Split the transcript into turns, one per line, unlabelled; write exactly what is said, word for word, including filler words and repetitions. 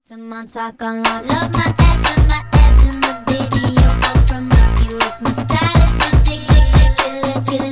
Someone talk on love, love my ass and my abs in the video. All promiscuous, my style is ridiculous.